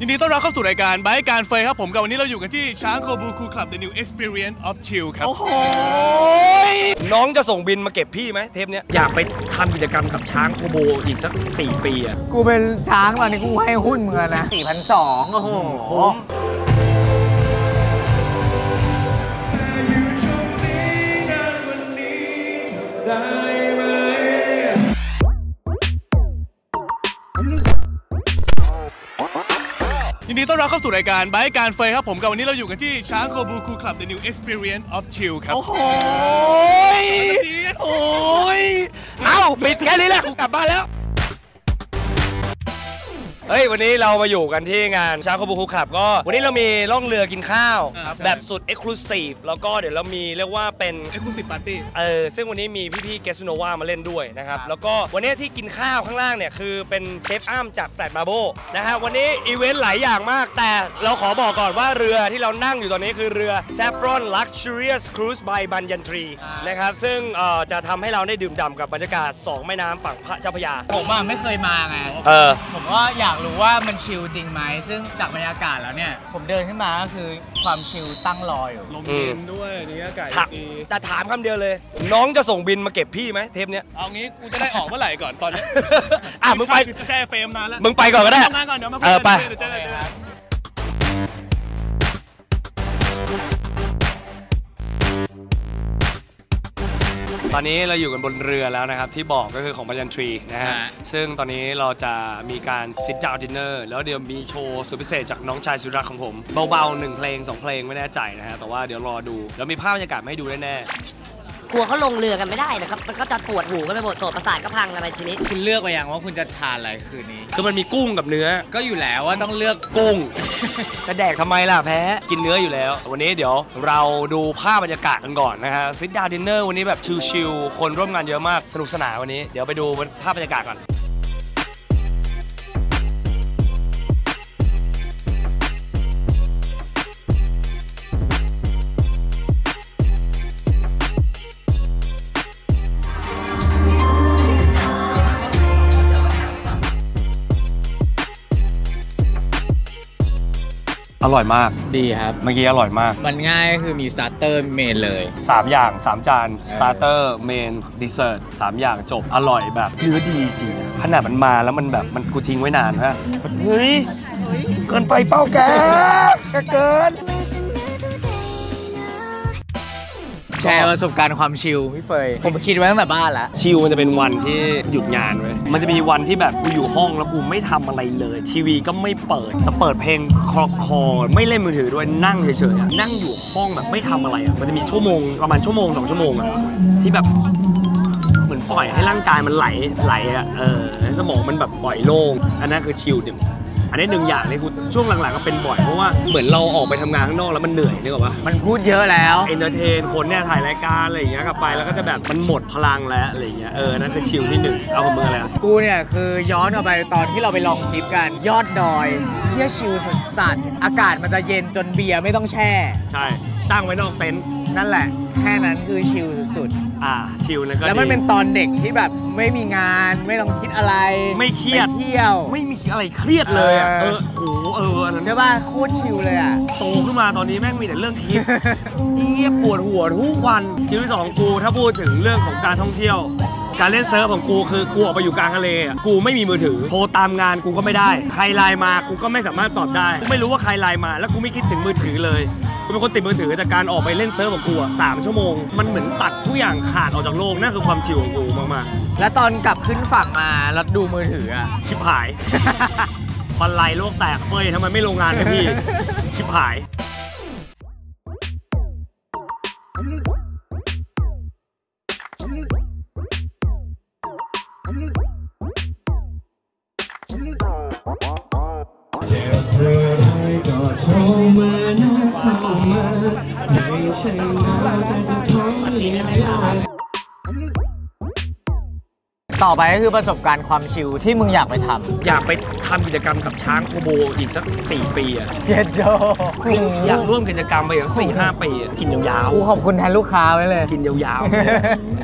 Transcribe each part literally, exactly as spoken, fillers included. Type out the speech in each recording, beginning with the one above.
ยินดีต้อนรับเข้าสู่รายการไบค์การเฟยครับผมกับวันนี้เราอยู่กันที่ช้างโคบูคูคลับ The New Experience of Chill ครับโอ้โหน้องจะส่งบินมาเก็บพี่ไหมเทปเนี้ยอยากไปทำกิจกรรมกับช้างโคโบอีกสักสี่ปีอ่ะกูเป็นช้างตอนนี้กูให้หุ้นมึงนะสี่พันสองโอ้โหคุ้มยินดีต้อนรับเข้าสู่รายการไบค์การเฟยครับผมกับวันนี้เราอยู่กันที่ช้างโคบูคูคลับ The New Experience of Chill ครับโอ้โหโอ้ยเอ้าปิดแค่นี้แหละกูกลับบ้านแล้วเฮ้ยวันนี้เรามาอยู่กันที่งานช้างโคบูคูคลับก็วันนี้เรามีล่องเรือกินข้าวแบบสุด Exclusive แล้วก็เดี๋ยวเรามีเรียกว่าเป็น Exclusive Party เออซึ่งวันนี้มีพี่ๆเกสโนวามาเล่นด้วยนะครับแล้วก็วันนี้ที่กินข้าวข้างล่างเนี่ยคือเป็นเชฟอ้ำจากแฟลตมาโบนะฮะวันนี้อีเวนต์หลายอย่างมากแต่เราขอบอกก่อนว่าเรือที่เรานั่งอยู่ตอนนี้คือเรือ Saffron Luxurious Cruise by Banyan Tree นะครับซึ่งจะทำให้เราได้ดื่มด่ำกับบรรยากาศสองแม่น้ำฝั่งเจ้าพระยาผมอ่ะไม่เคยมาไงเออผมก็อยากรู้ว่ามันชิลจริงไหมซึ่งจากบรรยากาศแล้วเนี่ยผมเดินขึ้นมาก็คือความชิลตั้งรออยู่ลมเย็นด้วยนี่อากาศดีแต่ถามคำเดียวเลยน้องจะส่งบินมาเก็บพี่ไหมเทปเนี้ยเอางี้กูจะได้ออกเมื่อไหร่ก่อนตอนนี้อ่ะมึงไปแช่เฟรมนานแล้วมึงไปก่อนก็ได้ทำงานก่อนเดี๋ยวมาเออไปตอนนี้เราอยู่กันบนเรือแล้วนะครับที่บอกก็คือของบัญญันทรีนะฮะซึ่งตอนนี้เราจะมีการ sit down dinner แล้วเดี๋ยวมีโชว์สุดพิเศษจากน้องชายสุดรักของผมเบาๆหนึ่งเพลงสองเพลงไม่แน่ใจนะฮะแต่ว่าเดี๋ยวรอดูแล้วมีภาพบรรยากาศให้ดูแน่กลัวเขาลงเรือกันไม่ได้นะครับมันก็จะปวดหูกันไปหมดโสตประสาทก็พังอะไรทีนี้คุณเลือกไปยังว่าคุณจะทานอะไรคืนนี้คือมันมีกุ้งกับเนื้อก็อยู่แล้วว่าต้องเลือกกุ้งแต่แดกทำไมล่ะแพ้กินเนื้ออยู่แล้ววันนี้เดี๋ยวเราดูภาพบรรยากาศกันก่อนนะฮะซิดดาวดินเนอร์วันนี้แบบชิลๆคนร่วมงานเยอะมากสนุกสนานวันนี้เดี๋ยวไปดูภาพบรรยากาศก่อนอร่อยมากดีครับเมื่อกี้อร่อยมากมันง่ายคือมีสตาร์เตอร์เมนเลยสามอย่างสามจานสตาร์เตอร์เมนดิเซอร์ทสามอย่างจบอร่อยแบบเนื้อดีจริงขนาดมันมาแล้วมันแบบมันกูทิ้งไว้นานฮะเฮ้ยเกินไปเป้าแกเกินแชร์ประสบการณ์ความชิลพี่เฟยผมคิดไว้ตั้งแต่บ้านแล้วชิลมันจะเป็นวันที่หยุดงานไว้มันจะมีวันที่แบบกูอยู่ห้องแล้วกูไม่ทำอะไรเลยทีวีก็ไม่เปิดแต่เปิดเพลงคลอคอไม่เล่นมือถือด้วยนั่งเฉยๆนั่งอยู่ห้องแบบไม่ทำอะไรอ่ะมันจะมีชั่วโมงประมาณชั่วโมงสองชั่วโมงอ่ะที่แบบเหมือนปล่อยให้ร่างกายมันไหลไหลอ่ะเออสมองมันแบบปล่อยโล่งอันนั้นคือชิลหนึ่งอันนี้หนึ่งอย่างเลยกูช่วงหลังๆก็เป็นบ่อยเพราะว่าเหมือนเราออกไปทำงานข้างนอกแล้วมันเหนื่อยนึกออกปะมันพูดเยอะแล้วเอนเตอร์เทนคนเนี่ยถ่ายรายการอะไรอย่างเงี้ยกลับไปแล้วก็จะแบบมันหมดพลังแล้วอะไรอย่างเงี้ยเออนั่นคือชิลที่หนึ่งเอาของมึงอะไรกูเนี่ยคือย้อนกลับไปตอนที่เราไปลองทริปกันยอดดอยเที่ยวชิลสัสๆอากาศมันจะเย็นจนเบียร์ไม่ต้องแช่ใช่ตั้งไว้นอกเต็นท์นั่นแหละแค่นั้นคือชิลสุดๆอ่าชิลแล้วก็แล้วมันเป็นตอนเด็กที่แบบไม่มีงานไม่ต้องคิดอะไรไม่เครียดเที่ยวไม่มีอะไรเครียดเลยอ่ะเออโหเอออันนั้นใช่ป่ะโคตรชิลเลยอ่ะโตขึ้นมาตอนนี้แม่งมีแต่เรื่องคิดเหี้ยปวดหัวทุกวันชีวิตของกูถ้าพูดถึงเรื่องของการท่องเที่ยวการเล่นเซิร์ฟของกูคือกูออกไปอยู่กลางทะเลกูไม่มีมือถือโทรตามงานกูก็ไม่ได้ใครไลน์มากูก็ไม่สามารถตอบได้กูไม่รู้ว่าใครไลน์มาแล้วกูไม่คิดถึงมือถือเลยกูเป็นคนติดมือถือแต่การออกไปเล่นเซิร์ฟของกูสามชั่วโมงมันเหมือนตัดทุกอย่างขาดออกจากโลกนั่นคือความชิลของกูมากๆแล้วตอนกลับขึ้นฝั่งมาแล้วดูมือถืออะชิบหายบอลไลโลกแตกเฟ้ยทำไมไม่ลงงานให้พี่ชิบหายต่อไปก็คือประสบการณ์ความชิลที่มึงอยากไปทำอยากไปทำกิจกรรมกับช้างโคโบอีกสักสี่ปีอ่ะเจ็ดโดอยากร่วมกิจกรรมไปอีกสี่ห้าปีกินยาวๆกูขอบคุณแทนลูกค้าไว้เลยกินยาว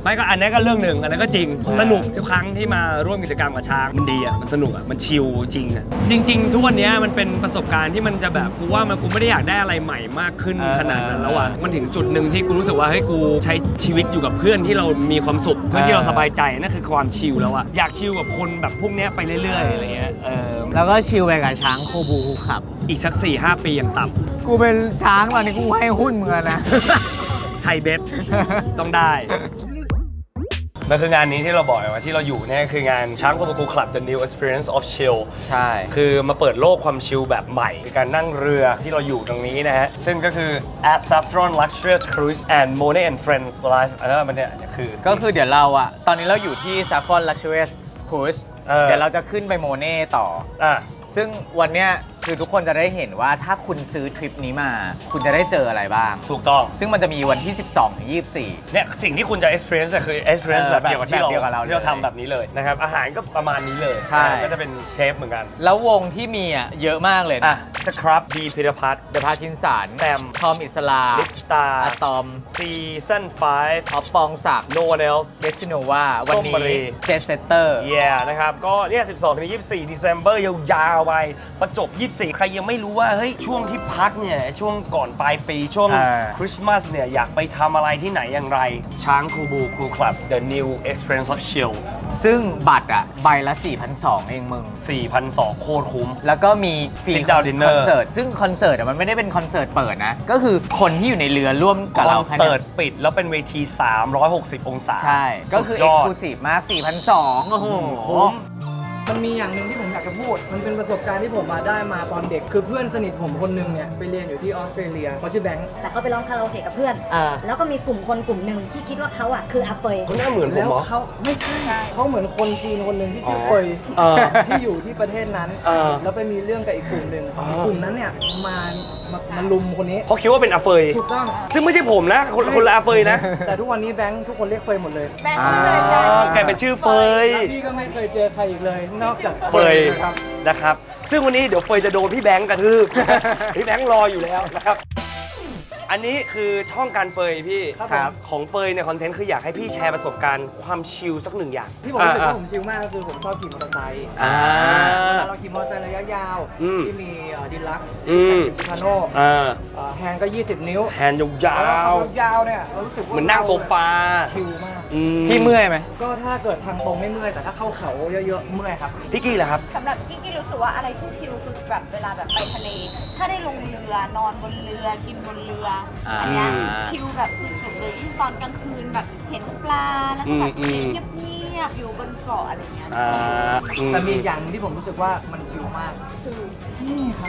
ไม่ก็อันนี้ก็เรื่องหนึ่งอันนั้นก็จริงสนุกทุกครั้งที่มาร่วมกิจกรรมกับช้างมันดีอ่ะมันสนุกอ่ะมันชิลจริงอ่ะจริงๆทุกวันนี้มันเป็นประสบการณ์ที่มันจะแบบกูว่ามันกูไม่ได้อยากได้อะไรใหม่มากขึ้นขนาดนั้นแล้วอ่ะมันถึงจุดหนึ่งที่กูรู้สึกว่าเฮ้ยกูใช้ชีวิตอยู่กับเพื่อนที่เรามีความสุขเพื่อนที่เราสบายใจนั่นคือความชิลแล้วอ่ะอยากชิลกับคนแบบพวกนี้ไปเรื่อยๆอะไรเงี้ยเออแล้วก็ชิลไปกับช้างโคบูคูขับอีกสักสี่ห้าปีอย่างต่ำกูเป็นช้างตอนนี้กูให้หุ้นมึงนะไทยเบสต้องได้มันคืองานนี้ที่เราบอกว่าที่เราอยู่เนี่ยคืองานช้างโคบูคูคลับ The New Experience of Chill ใช่คือมาเปิดโลกความชิลแบบใหม่ในการนั่งเรือที่เราอยู่ตรงนี้นะฮะซึ่งก็คือ at Saffron Luxurious Cruise and Monet and Friends Live อันนั้นมันเนี่ยคือก็คือเดี๋ยวเราอะตอนนี้เราอยู่ที่ Saffron Luxurious Cruise เดี๋ยวเราจะขึ้นไปโมเน่ต่ออ่ะซึ่งวันเนี้ยคือทุกคนจะได้เห็นว่าถ้าคุณซื้อทริปนี้มาคุณจะได้เจออะไรบ้างถูกต้องซึ่งมันจะมีวันที่สิบสองถึงยี่สิบสี่เนี่ยสิ่งที่คุณจะ experience คือ experience แบบเดียวกับที่เราที่เราทำแบบนี้เลยนะครับอาหารก็ประมาณนี้เลยใช่ก็จะเป็นเชฟเหมือนกันแล้ววงที่มีอ่ะเยอะมากเลยนะสครับบีพิรพัฒน์เดอะพาคินสันแตมทอมอิสลาลิปตาอะตอมซีซั่นไฟว์ท็อปปองศักดิ์ No one else เดซิโนวาวันนี้เจสเซตเตอร์ yeah นะครับก็เนี่ยสิบสองถึงยี่สิบสี่ December ยาวๆไปประจบยี่สิบสี่ใครยังไม่รู้ว่าเฮ้ยช่วงที่พักเนี่ยช่วงก่อนปลายปีช่วงคริสต์มาสเนี่ยอยากไปทำอะไรที่ไหนอย่างไรช้างคูบูคูคลับ The New Experience of Chill ซึ่งบัตรอ่ะใบละ สี่พันสองร้อย เองมึงสี่พันสองร้อย โคตรคุ้มแล้วก็มีฟรี Sit down dinner คอนเสิร์ตซึ่งคอนเสิร์ตมันไม่ได้เป็นคอนเสิร์ตเปิดนะก็คือคนที่อยู่ในเรือร่วมกับเราคอนเสิร์ตปิดแล้วเป็นเวทีสามร้อยหกสิบองศาใช่ก็คือ Exclusive มาก สี่พันสองร้อย โอ้โหคุ้มมันมีอย่างหนึ่งที่ผมอยากจะพูดมันเป็นประสบการณ์ที่ผมมาได้มาตอนเด็กคือเพื่อนสนิทผมคนหนึ่งเนี่ยไปเรียนอยู่ที่ออสเตรเลียเขาชื่อแบงค์แต่เขาไปร้องคาราโอเกะกับเพื่อนแล้วก็มีกลุ่มคนกลุ่มหนึ่งที่คิดว่าเขาอ่ะคืออาเฟยเขาหน้าเหมือนผมเหรอเขาไม่ใช่เขาเหมือนคนจีนคนหนึ่งที่ชื่อเฟยที่อยู่ที่ประเทศนั้นแล้วไปมีเรื่องกับอีกกลุ่มหนึ่งกลุ่มนั้นเนี่ยมามาลุมคนนี้เขาคิดว่าเป็นอาเฟยถูกต้องซึ่งไม่ใช่ผมนะคนคนละอาเฟยนะแต่ทุกวันนี้แบงค์ทุกคนเรียกเฟยหมดเลยแบงค์เลยแบงค์แกเป็นชื่อเฟยพี่ก็ไม่เคยเจอใครอีกเลยนอกจากเฟยนะครับซึ่งวันนี้เดี๋ยวเฟยจะโดนพี่แบงค์กระทืบพี่แบงค์รออยู่แล้วนะครับอันนี้คือช่องการเฟยพี่ของเฟยในคอนเทนต์คืออยากให้พี่แชร์ประสบการณ์ความชิลสักหนึ่งอย่างที่ผมรู้สึกว่าผมชิลมากก็คือผมชอบขี่มอเตอร์ไซค์เราขี่มอเตอร์ไซค์ระยะยาวที่มีดีลักซ์ชิคาโน่แฮนด์ก็ยี่สิบนิ้วแฮนด์ยาวๆยาวเนี่ยเรารู้สึกว่าเหมือนนั่งโซฟาชิลมากพี่เมื่อยไหมก็ถ้าเกิดทางตรงไม่เมื่อยแต่ถ้าเข้าเขาเยอะๆเมื่อยครับพี่กี้เหรอครับสำหรับพี่กี้รู้สึกว่าอะไรที่ชิลคือแบบเวลาแบบไปทะเลถ้าได้ลงเรือนอนบนเรือกินบนเรืออันนี้ชิลแบบสุดๆเลยยิ่งตอนกลางคืนแบบเห็นปลาแล้วก็แบบเงียบๆอยู่บนเกาะอะไรเงี้ยแต่มีอย่างที่ผมรู้สึกว่ามันชิลมากคือนี่ครับ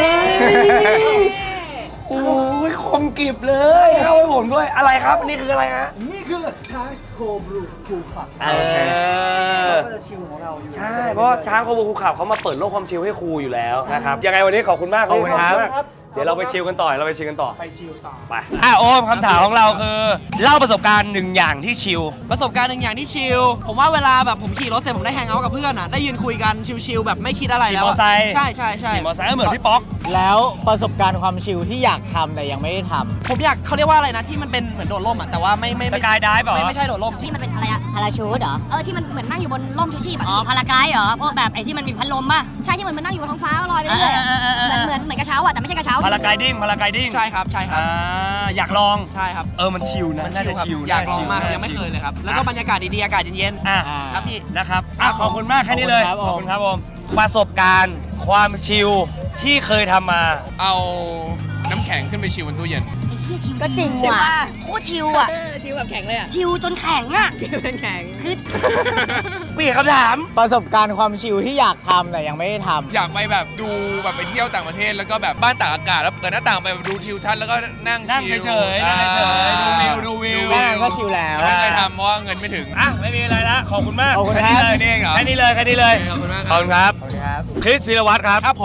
โอ้ยคมกริบเลยเข้าให้ผมด้วยอะไรครับนี่คืออะไรฮะนี่คือช้างโคบูคูขับก็จะชิลของเราอยู่ใช่เพราะช้างโคบูคูขับเขามาเปิดโลกความชิลให้ครูอยู่แล้วนะครับยังไงวันนี้ขอบคุณมากขอบคุณครับเดี๋ยวเราไปชิลกันต่อเราไปชิลกันต่อไปชิลต่อไปอ่ะโอมคำถามของเราคือเล่าประสบการณ์หนึ่งอย่างที่ชิลประสบการณ์หนึ่งอย่างที่ชิลผมว่าเวลาแบบผมขี่รถเสร็จผมได้แฮงเอาท์กับเพื่อนอ่ะได้ยืนคุยกันชิลๆแบบไม่คิดอะไรแล้วมอไซค์ใช่ใช่ใช่มอไซค์เหมือนพี่ป๊อกแล้วประสบการณ์ความชิลที่อยากทำแต่ยังไม่ได้ทำผมอยากเขาเรียกว่าอะไรนะที่มันเป็นเหมือนโดดร่มอ่ะแต่ว่าไม่ไม่สกายไดฟ์เหรอไม่ไม่ใช่โดดร่มที่มันเป็นอะไรอะพาราชูทเหรอเออที่มันเหมือนนั่งอยู่บนร่มชูชีพอ๋อพาราไกด์เหรอพวกแบบไอ้ที่มันมีพัดลมป่ะใช่ที่เหมือนมันนั่งอยู่บนท้องฟ้าลอยไปเรื่อยเหมือนเหมือนเหมือนกระเช้าอ่ะแต่ไม่ใช่กระเช้าพาราไกดิ้งพาราไกดิ้งใช่ครับใช่ครับอยากลองใช่ครับเออมันชิลนะมันชิลอยากลองมากยังไม่เคยเลยครับแล้วก็บรรยากาศดีๆอากาศเย็นๆครับพี่นะครับขอบคุณมากแค่นี้เลยขอบคุณครับผมประสบการณ์ความชิลที่เคยทำมาเอาน้ำแข็งขึ้นไปชิลบนตู้เย็นก็จริงว่ะโคตรชิลอ่ะชิลแบบแข็งเลยอ่ะชิลจนแข็งอ่ะชิลเป็นแข็งคือเปลี่ยนคำถามประสบการณ์ความชิลที่อยากทำแต่ยังไม่ได้ทำอยากไปแบบดูแบบไปเที่ยวต่างประเทศแล้วก็แบบบ้านตากอากาศแล้วเปิดหน้าต่างไปดูทิวทัศน์แล้วก็นั่งนั่งเฉยๆนั่งเฉยๆดูวิวดูวิวก็ชิลแล้วไม่เคยทำเพราะว่าเงินไม่ถึงอ่ะไม่มีอะไรละขอบคุณมากขอบคุณครับแค่นี้เลยแค่นี้เลยแค่นี้เลยขอบคุณมากขอบคุณครับคริสพีรวัตรครับครับผมข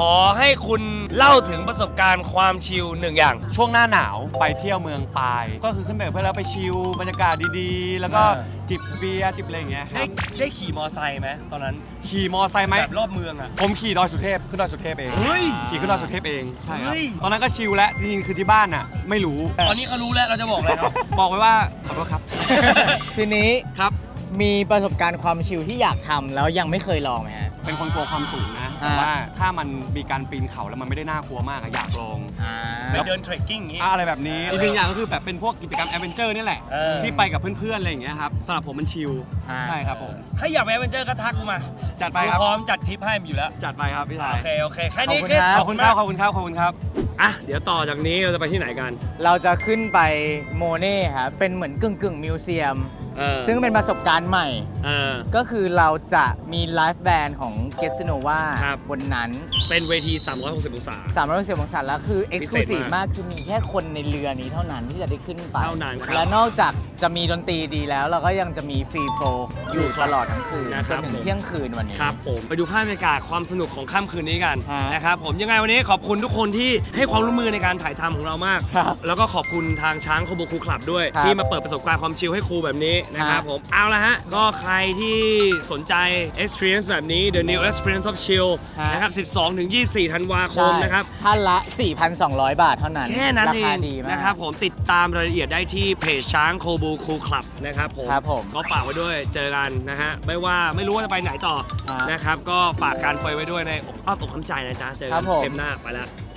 อให้คุณเล่าถึงประสบการณ์ความชิลหนึ่งอย่างช่วงหน้าหนาวไปเที่ยวเมืองปายก็คือขึ้นไปเพื่อแล้วไปชิลบรรยากาศดีๆแล้วก็จิบเบียร์จิบอะไรอย่างเงี้ยได้ได้ขี่มอไซค์ไหมตอนนั้นขี่มอไซค์ไหมแบบรอบเมืองอ่ะผมขี่ดอยสุเทพขึ้นดอยสุเทพเองเฮ้ยขี่ขึ้นดอยสุเทพเองใช่ครับตอนนั้นก็ชิลแล้วจริงๆคือที่บ้านอ่ะไม่รู้ตอนนี้เขารู้แล้วเราจะบอกอะไรครับบอกไว้ว่าขอโทษครับทีนี้ครับมีประสบการณ์ความชิลที่อยากทำแล้วยังไม่เคยลองไหมฮะเป็นคนกลัวความสูงนะแต่ว่าถ้ามันมีการปีนเขาแล้วมันไม่ได้น่ากลัวมากอยากลองไปเดินเทรคกิ้งอย่างนี้อะไรแบบนี้อีกหนึ่งอย่างก็คือแบบเป็นพวกกิจกรรมแอดเวนเจอร์นี่แหละที่ไปกับเพื่อนๆอะไรอย่างเงี้ยครับสำหรับผมมันชิลใช่ครับผมถ้าอยากไปแอดเวนเจอร์ก็ทักกูมาจัดไปครับพร้อมจัดทริปให้อยู่แล้วจัดไปครับพี่ชายโอเคโอเคแค่นี้ขอบคุณครับขอบคุณครับขอบคุณครับอ่ะเดี๋ยวต่อจากนี้เราจะไปที่ไหนกันเราจะขึ้นไปโมเน่ครับเป็นเหมือนกึ่งกึ่งมิวเซียมซึ่งเป็นประสบการณ์ใหม่ก็คือเราจะมีไลฟ์แบนด์ของเกสโนวาบนนั้นเป็นเวทีสามร้อยหกสิบองศาสามร้อยหกสิบองศาแล้วคือเอ็กซ์คลูซีฟมากคือมีแค่คนในเรือนี้เท่านั้นที่จะได้ขึ้นไปเท่านั้นและนอกจากจะมีดนตรีดีแล้วเราก็ยังจะมีฟรีโฟล์อยู่ตลอดทั้งคืนจนถึงเที่ยงคืนวันนี้ครับผมไปดูภาพบรรยากาศความสนุกของค่ำคืนนี้กันนะครับผมยังไงวันนี้ขอบคุณทุกคนที่ให้ความร่วมมือในการถ่ายทำของเรามากแล้วก็ขอบคุณทางช้างโคโบคูคลับด้วยที่มาเปิดประสบการณ์ความชิลให้ครูแบบนี้นะครับผมเอาละฮะก็ใครที่สนใจ experience แบบนี้ The New Experience of Chill นะครับ สิบสองถึงยี่สิบสี่ ธันวาคมนะครับท่านละ สี่พันสองร้อย บาทเท่านั้นแค่นั้นเองนะครับผมติดตามรายละเอียดได้ที่เพจช้างโคบูคูคลับนะครับผมก็ฝากไว้ด้วยเจอกันนะฮะไม่ว่าไม่รู้ว่าจะไปไหนต่อนะครับก็ฝากการเฟยไว้ด้วยในอ้อมอกน้ำใจนะจ๊ะเจอกันเทปหน้าไปแล้ว